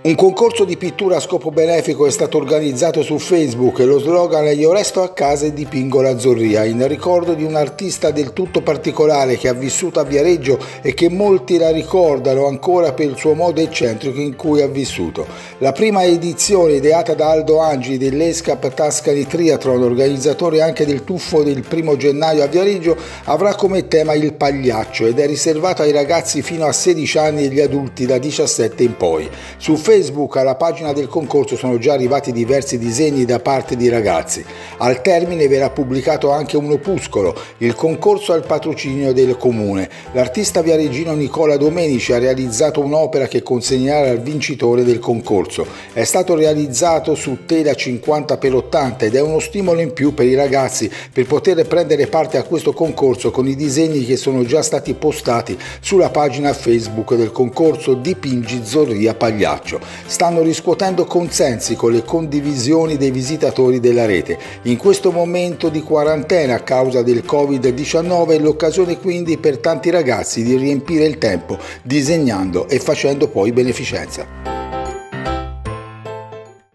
Un concorso di pittura a scopo benefico è stato organizzato su Facebook e lo slogan è "Io resto a casa e dipingo la Zorria", in ricordo di un artista del tutto particolare che ha vissuto a Viareggio e che molti la ricordano ancora per il suo modo eccentrico in cui ha vissuto. La prima edizione, ideata da Aldo Angeli dell'Escap Tuscany Triathlon, organizzatore anche del tuffo del 1° gennaio a Viareggio, avrà come tema il pagliaccio ed è riservato ai ragazzi fino a 16 anni e agli adulti da 17 in poi. Su Facebook alla pagina del concorso sono già arrivati diversi disegni da parte di ragazzi. Al termine verrà pubblicato anche un opuscolo. Il concorso ha il patrocinio del comune. L'artista viareggino Nicola Domenici ha realizzato un'opera che consegnerà al vincitore del concorso. È stato realizzato su tela 50x80 ed è uno stimolo in più per i ragazzi per poter prendere parte a questo concorso con i disegni che sono già stati postati sulla pagina Facebook del concorso Dipingi Zorria Pagliaccio. Stanno riscuotendo consensi con le condivisioni dei visitatori della rete. In questo momento di quarantena a causa del Covid-19 è l'occasione quindi per tanti ragazzi di riempire il tempo disegnando e facendo poi beneficenza.